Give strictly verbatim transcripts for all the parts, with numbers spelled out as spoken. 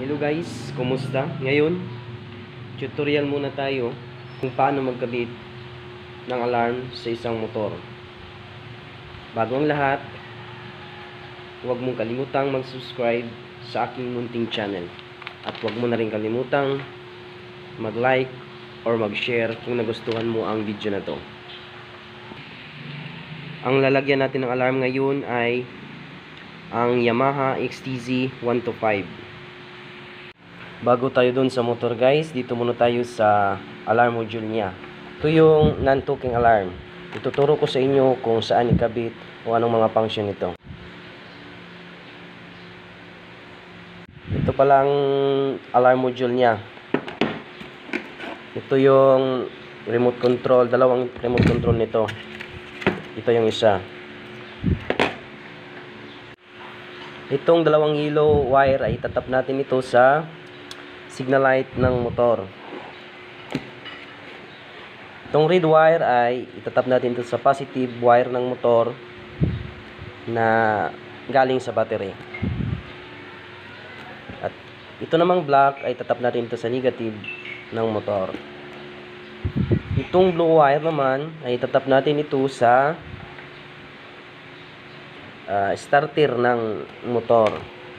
Hello guys, kumusta? Ngayon, tutorial muna tayo kung paano magkabit ng alarm sa isang motor. Bago ang lahat, huwag mong kalimutang mag-subscribe sa aking munting channel. At huwag mo na rin kalimutang mag-like or mag-share kung nagustuhan mo ang video na to. Ang lalagyan natin ng alarm ngayon ay ang Yamaha X T Z one two five. Bago tayo dun sa motor guys, dito muna tayo sa alarm module niya. Ito yung non-talking alarm. Ituturo ko sa inyo kung saan ikabit o anong mga function nito. Ito palang alarm module niya. Ito yung remote control, dalawang remote control nito. Ito yung isa. Itong dalawang yellow wire ay itatap natin ito sa signal light ng motor. Itong red wire ay itatap natin ito sa positive wire ng motor na galing sa battery. At ito namang black ay itatap natin ito sa negative ng motor. Itong blue wire naman ay itatap natin ito sa uh, starter ng motor.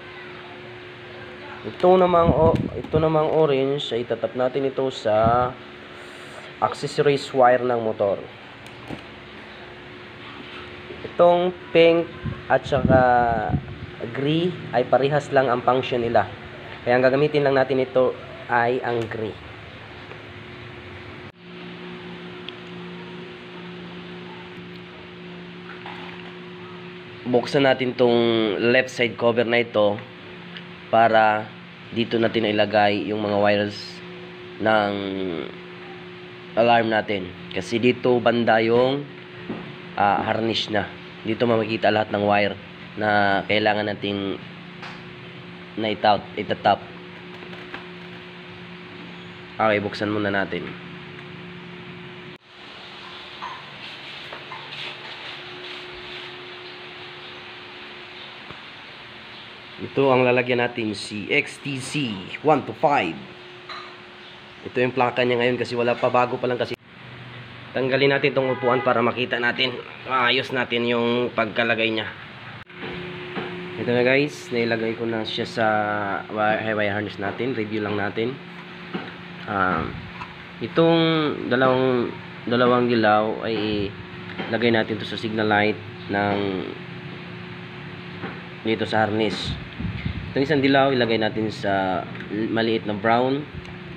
Ito namang o, ito namang orange ay itatap natin ito sa accessories wire ng motor. Itong pink at saka gray ay parehas lang ang function nila. Kaya ang gagamitin lang natin ito ay ang gray. Buksan natin tong left side cover na ito para dito natin ilagay yung mga wires ng alarm natin. Kasi dito banda yung uh, harness na. Dito makikita lahat ng wire na kailangan nating na itout, itatap. Okay, buksan muna natin. Ito ang lalagyan natin, si X T Z one two five. Ito yung plaka niya ngayon kasi wala pa, bago pa lang kasi. Tanggalin natin itong upuan para makita natin, ayos natin yung pagkalagay niya. Ito na guys, nailagay ko na siya sa wire harness natin. Review lang natin. um, Itong dalawang dalawang dilaw ay lagay natin to sa signal light ng dito sa harness. Itong isang dilaw ilagay natin sa maliit na brown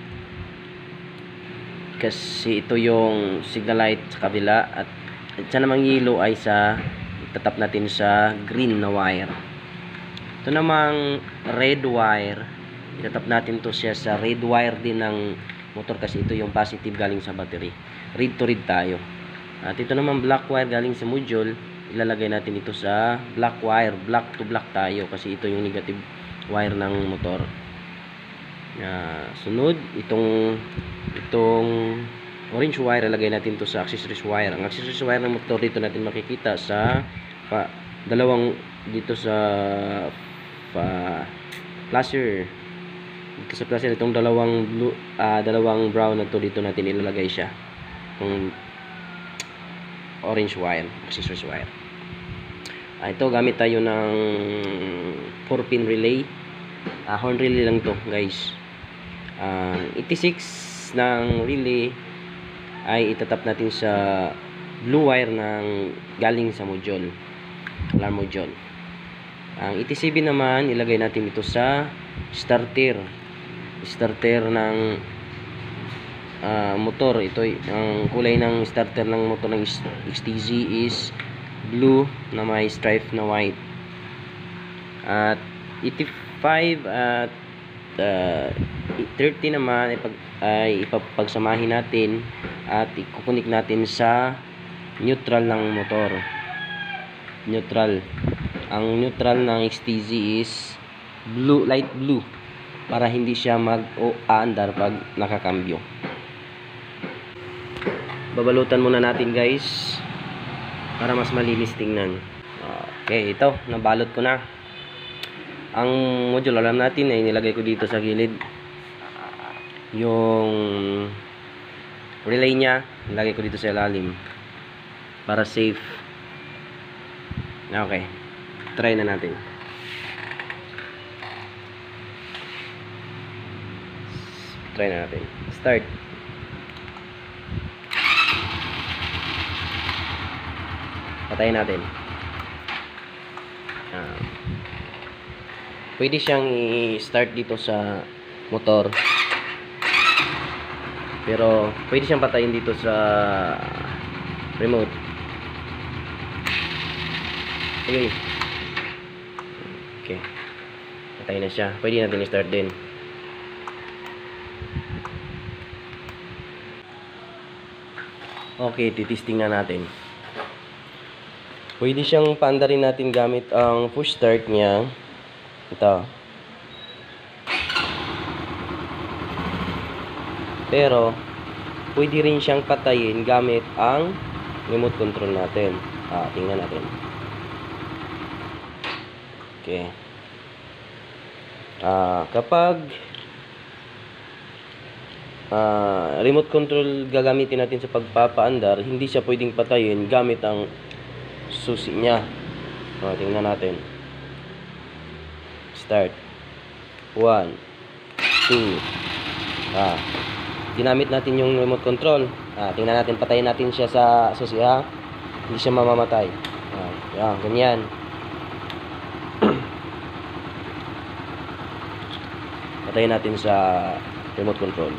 kasi ito yung signal light sa kabila, at sa namang yellow ay sa itatap natin sa green na wire. Ito namang red wire, itatap natin to siya sa red wire din ng motor kasi ito yung positive galing sa battery. Red to red tayo. At ito namang black wire galing sa module, ilalagay natin ito sa black wire. Black to black tayo kasi ito yung negative wire ng motor. Uh, sunod, itong itong orange wire, ilalagay natin ito sa accessories wire. Ang accessories wire ng motor dito natin makikita sa pa, dalawang dito sa pa, flasher. Dito sa flasher, itong dalawang blue, uh, dalawang brown na to dito natin ilalagay siya. Itong orange wire, accessories wire. Ah, ito gamit tayo ng four pin relay. Ah, horn relay lang to guys. Ah, eighty-six ng relay ay itatap natin sa blue wire ng galing sa module, alarm module. Ang eighty-seven naman ilagay natin ito sa starter. Starter ng uh, motor. Ito ang kulay ng starter ng motor ng X T Z is blue na may stripe na white. At eighty-five at uh, thirty naman ay, pag, ay ipapagsamahin natin at ikukunik natin sa neutral ng motor. Neutral. Ang neutral ng X T Z is blue, light blue, para hindi siya mag-aandar pag nakakambyo. Babalutan muna natin guys para mas malinis tingnan. Okay, ito, nabalot ko na. ang module, alam natin, ay nilagay ko dito sa gilid. Yung relay niya, nilagay ko dito sa ilalim para safe. Okay, try na natin. Try na natin. Start. Patayin natin. Ah. Pwede siyang i-start dito sa motor. Pero pwede siyang patayin dito sa remote. Okay. Okay. Patay na siya. Pwede natin i-start din. Okay, titisting na natin. Pwede siyang paandarin natin gamit ang push start niya. Ito. Pero pwede rin siyang patayin gamit ang remote control natin. Ah, tingnan natin. Okay. Ah, kapag ah, remote control gagamitin natin sa pagpapaandar, hindi siya pwedeng patayin gamit ang susi niya. O, tingnan natin. Start. one, two. Ah, ginamit natin yung remote control. Ah, tingnan natin, patayin natin siya sa susi, ha. Hindi siya mamamatay. Ah, yan, ganyan. Patayin natin sa remote control.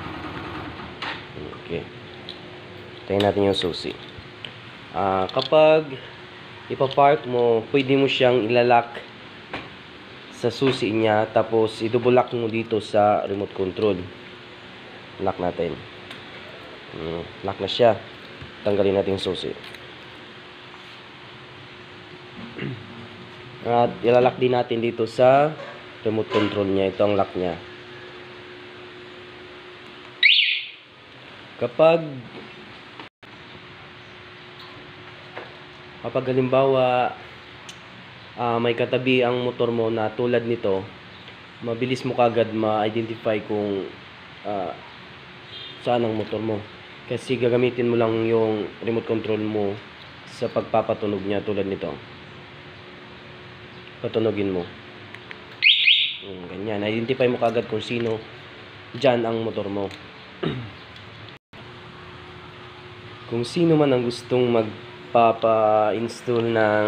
Okay. Patayin natin yung susi. Ah, kapag ipapark mo, pwede mo siyang ilalak sa susi niya, tapos i-double lock mo dito sa remote control. Lock natin. Hmm, lock na siya. Tanggalin natin yung susi. At ilalak din natin dito sa remote control niya. Ito ang lock niya. Kapag kapag halimbawa uh, may katabi ang motor mo na tulad nito, mabilis mo kagad ma-identify kung uh, saan ang motor mo, kasi gagamitin mo lang yung remote control mo sa pagpapatunog niya. Tulad nito, patunogin mo, yung ganyan, identify mo kagad kung sino dyan ang motor mo. Kung sino man ang gustong magpapa-install ng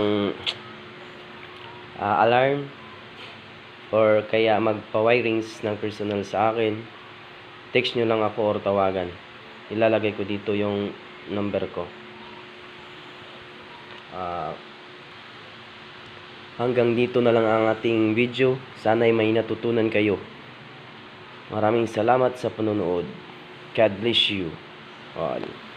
uh, alarm or kaya magpa-wirings ng personal sa akin, text nyo lang ako or tawagan. Ilalagay ko dito yung number ko. Uh, hanggang dito na lang ang ating video. Sana'y may natutunan kayo. Maraming salamat sa panonood. God bless you all.